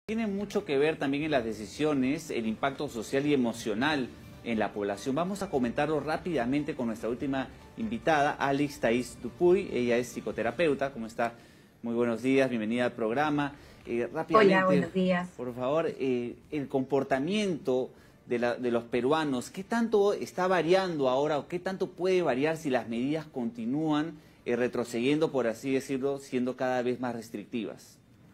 Tiene mucho que ver también en las decisiones, el impacto social y emocional en la población. Vamos a comentarlo rápidamente con nuestra última invitada, Alix Thais Dupuy. Ella es psicoterapeuta. ¿Cómo está? Muy buenos días, bienvenida al programa. Rápidamente, Hola, buenos días. por favor, el comportamiento de los peruanos, ¿qué tanto está variando ahora o qué tanto puede variar si las medidas continúan retrocediendo, por así decirlo, siendo cada vez más restrictivas?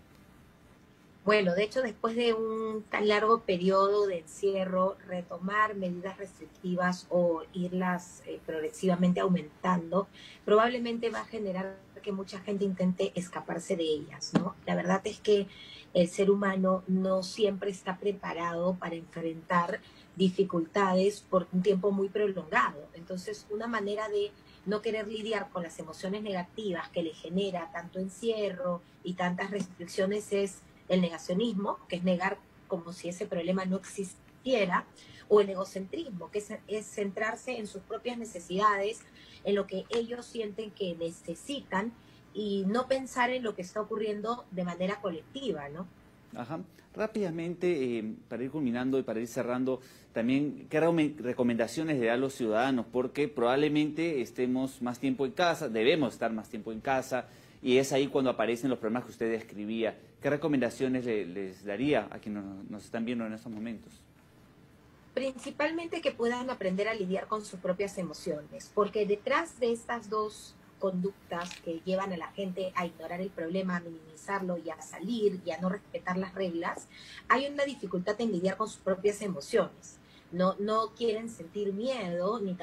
Bueno, de hecho, después de un tan largo periodo de encierro, retomar medidas restrictivas o irlas progresivamente aumentando, probablemente va a generar que mucha gente intente escaparse de ellas, ¿no? La verdad es que el ser humano no siempre está preparado para enfrentar dificultades por un tiempo muy prolongado. Entonces, una manera de no querer lidiar con las emociones negativas que le genera tanto encierro y tantas restricciones es el negacionismo, que es negar como si ese problema no existiera, o el egocentrismo, que es centrarse en sus propias necesidades, en lo que ellos sienten que necesitan y no pensar en lo que está ocurriendo de manera colectiva, ¿no? Ajá. Rápidamente, para ir culminando y para ir cerrando, también, ¿qué recomendaciones le da a los ciudadanos? Porque probablemente estemos más tiempo en casa, debemos estar más tiempo en casa, y es ahí cuando aparecen los problemas que usted describía. ¿Qué recomendaciones les daría a quienes nos están viendo en estos momentos? Principalmente que puedan aprender a lidiar con sus propias emociones, porque detrás de estas dos conductas que llevan a la gente a ignorar el problema, a minimizarlo y a salir y a no respetar las reglas, hay una dificultad en lidiar con sus propias emociones. No quieren sentir miedo ni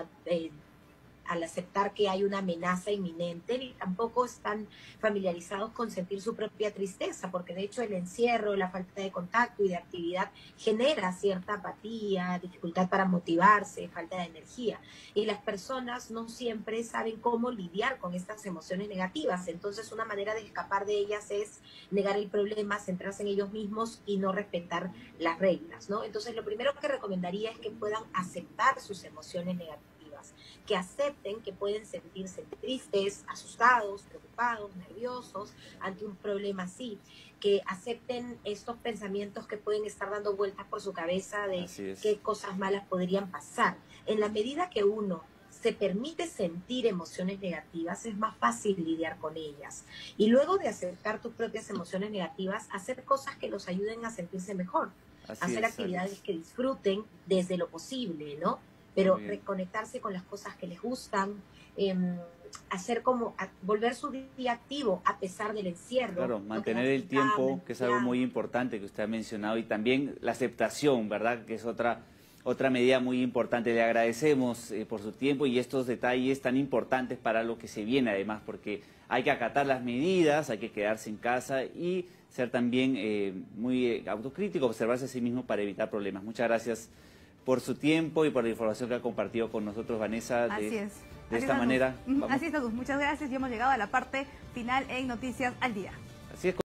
al aceptar que hay una amenaza inminente, ni tampoco están familiarizados con sentir su propia tristeza, porque de hecho el encierro, la falta de contacto y de actividad genera cierta apatía, dificultad para motivarse, falta de energía. Y las personas no siempre saben cómo lidiar con estas emociones negativas. Entonces una manera de escapar de ellas es negar el problema, centrarse en ellos mismos y no respetar las reglas, ¿no? Entonces lo primero que recomendaría es que puedan aceptar sus emociones negativas, que acepten que pueden sentirse tristes, asustados, preocupados, nerviosos ante un problema así, que acepten estos pensamientos que pueden estar dando vueltas por su cabeza de qué cosas malas podrían pasar. En la medida que uno se permite sentir emociones negativas, es más fácil lidiar con ellas. Y luego de aceptar tus propias emociones negativas, hacer cosas que los ayuden a sentirse mejor, hacer actividades que disfruten desde lo posible, ¿no? Pero reconectarse con las cosas que les gustan, hacer como volver su día activo a pesar del encierro. Claro, mantener el tiempo, que es algo muy importante que usted ha mencionado, y también la aceptación, ¿verdad? Que es otra medida muy importante. Le agradecemos por su tiempo y estos detalles tan importantes para lo que se viene, además, porque hay que acatar las medidas, hay que quedarse en casa y ser también muy autocrítico, observarse a sí mismo para evitar problemas. Muchas gracias por su tiempo y por la información que ha compartido con nosotros, Vanessa. De esta manera. Así es, Agus. Muchas gracias y hemos llegado a la parte final en Noticias al Día. Así es.